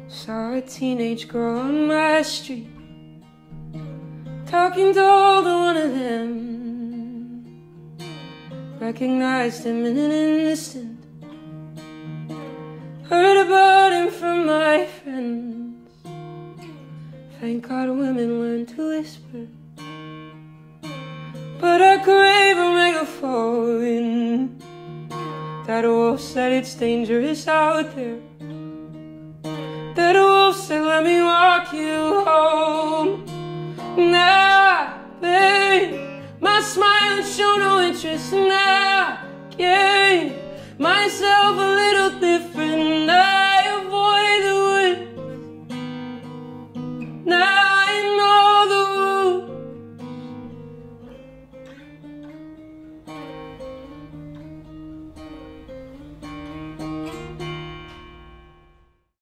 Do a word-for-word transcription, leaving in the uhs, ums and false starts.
Saw a teenage girl on my street, talking to older one of them. Recognized him in an instant, heard about him from my friends. Thank God women learn to whisper, but I crave a megaphone. That wolf said it's dangerous out there. That wolf said let me walk you home. Nah, babe, my smile showed no interest. Nah, gave myself a